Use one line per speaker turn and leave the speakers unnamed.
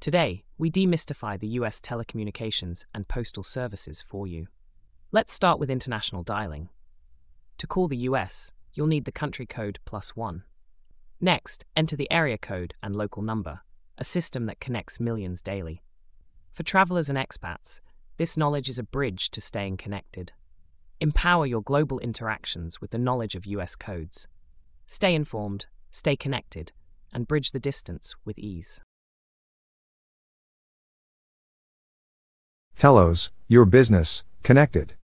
Today, we demystify the US telecommunications and postal services for you. Let's start with international dialing. To call the US, you'll need the country code +1. Next, enter the area code and local number, a system that connects millions daily. For travelers and expats, this knowledge is a bridge to staying connected. Empower your global interactions with the knowledge of US codes. Stay informed, stay connected, and bridge the distance with ease.
Teloz, your business, connected.